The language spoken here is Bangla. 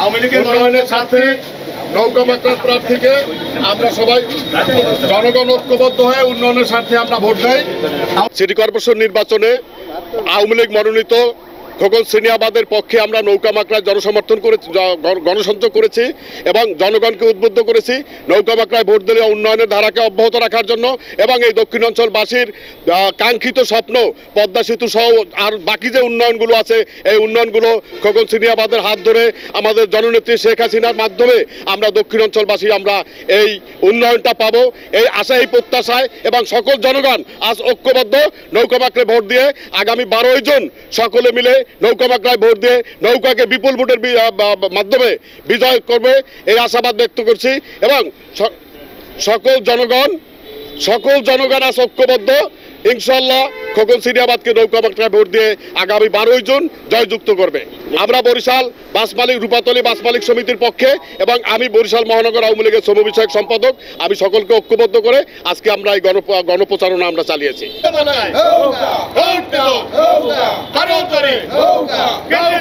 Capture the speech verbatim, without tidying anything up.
উন্নয়নের স্বার্থে নৌকা মার্কার প্রার্থীকে আমরা সবাই জনগণ ঐক্যবদ্ধ হয়ে উন্নয়নের স্বার্থে আমরা ভোট দেই। সিটি কর্পোরেশন নির্বাচনে আওয়ামী লীগ মনোনীত খোকন সিনিয়াবাদের পক্ষে আমরা নৌকা মাকড়ায় জনসমর্থন করেছি, গণসংযোগ করেছি এবং জনগণকে উদ্বুদ্ধ করেছি নৌকা মাকড়ায় ভোট দিলে উন্নয়নের ধারাকে অব্যাহত রাখার জন্য এবং এই দক্ষিণাঞ্চলবাসীর কাঙ্ক্ষিত স্বপ্ন পদ্মা সেতু সহ আর বাকি যে উন্নয়নগুলো আছে এই উন্নয়নগুলো খোকন সিনিয়াবাদের হাত ধরে আমাদের জননেত্রী শেখ হাসিনার মাধ্যমে আমরা দক্ষিণাঞ্চলবাসী আমরা এই উন্নয়নটা পাবো, এই আশা এই প্রত্যাশায় এবং সকল জনগণ আজ ঐক্যবদ্ধ নৌকা মাকড়ায় ভোট দিয়ে আগামী বারোই জন সকলে মিলে নৌকা মাকড়ায় ভোট দিয়ে নৌকাকে বিপুল ভোটের মাধ্যমে বিজয় করবে এই আশাবাদ ব্যক্ত করছি এবং সকল জনগণ সকল জনগণ আজ ঐক্যবদ্ধ ইনশাল্লাহ খোকন সিনিয়াবাদকে নৌকা মাকড়ায় ভোট দিয়ে আগামী বারোই জুন জয়যুক্ত করবে। আমরা বরিশাল বাস মালিক রূপাতলী বাস মালিক সমিতির পক্ষে এবং আমি বরিশাল মহানগর আওয়ামী লীগের শ্রম বিষয়ক সম্পাদক আমি সকলকে ঐক্যবদ্ধ করে আজকে আমরা এই গণ গণপ্রচারণা আমরা চালিয়েছি।